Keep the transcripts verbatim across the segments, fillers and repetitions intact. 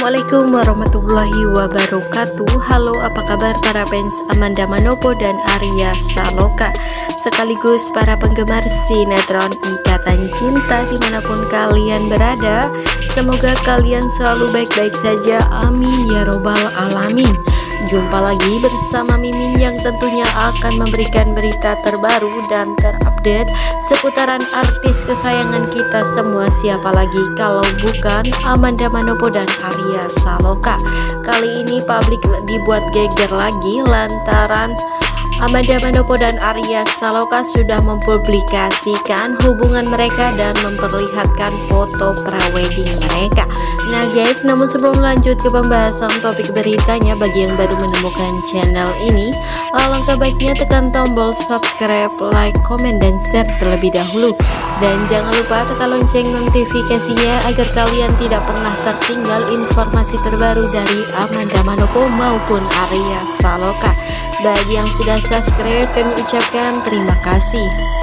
Assalamualaikum warahmatullahi wabarakatuh. Halo, apa kabar para fans Amanda Manopo dan Arya Saloka, sekaligus para penggemar sinetron Ikatan Cinta dimanapun kalian berada. Semoga kalian selalu baik-baik saja, amin ya robbal alamin. Jumpa lagi bersama Mimin yang tentunya akan memberikan berita terbaru dan terupdate seputaran artis kesayangan kita semua. Siapa lagi kalau bukan Amanda Manopo dan Arya Saloka. Kali ini publik dibuat geger lagi lantaran Amanda Manopo dan Arya Saloka sudah mempublikasikan hubungan mereka dan memperlihatkan foto prawedding mereka. Nah guys, namun sebelum lanjut ke pembahasan topik beritanya, bagi yang baru menemukan channel ini, alangkah baiknya tekan tombol subscribe, like, komen, dan share terlebih dahulu. Dan jangan lupa tekan lonceng notifikasinya agar kalian tidak pernah tertinggal informasi terbaru dari Amanda Manopo maupun Arya Saloka. Bagi yang sudah subscribe, kami ucapkan terima kasih.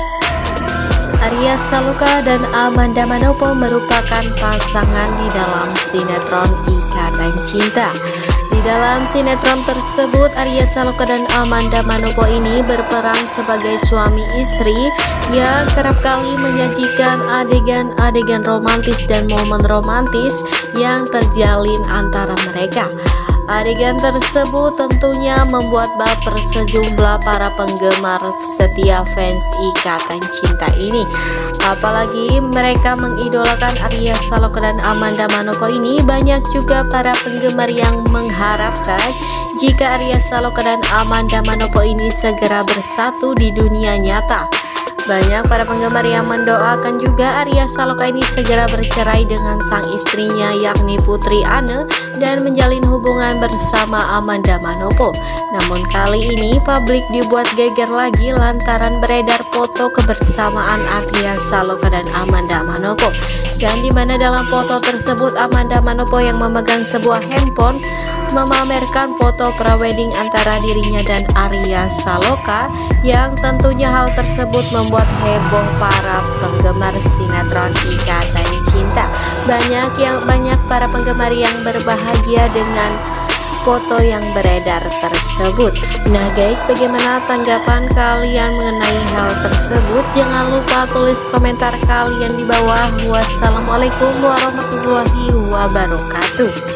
Arya Saloka dan Amanda Manopo merupakan pasangan di dalam sinetron Ikatan Cinta. Di dalam sinetron tersebut, Arya Saloka dan Amanda Manopo ini berperan sebagai suami istri yang kerap kali menyajikan adegan-adegan romantis dan momen romantis yang terjalin antara mereka. Adegan tersebut tentunya membuat baper sejumlah para penggemar setia fans Ikatan Cinta ini. Apalagi mereka mengidolakan Arya Saloka dan Amanda Manopo ini, banyak juga para penggemar yang mengharapkan jika Arya Saloka dan Amanda Manopo ini segera bersatu di dunia nyata. Banyak para penggemar yang mendoakan juga Arya Saloka ini segera bercerai dengan sang istrinya yakni Putri Anne dan menjalin hubungan bersama Amanda Manopo. Namun kali ini publik dibuat geger lagi lantaran beredar foto kebersamaan Arya Saloka dan Amanda Manopo. Dan dimana dalam foto tersebut Amanda Manopo yang memegang sebuah handphone memamerkan foto prawedding antara dirinya dan Arya Saloka, yang tentunya hal tersebut membuat heboh para penggemar sinetron Ikatan Cinta. Banyak yang banyak para penggemar yang berbahagia dengan foto yang beredar tersebut. Nah guys, bagaimana tanggapan kalian mengenai hal tersebut? Jangan lupa tulis komentar kalian di bawah. Wassalamualaikum warahmatullahi wabarakatuh.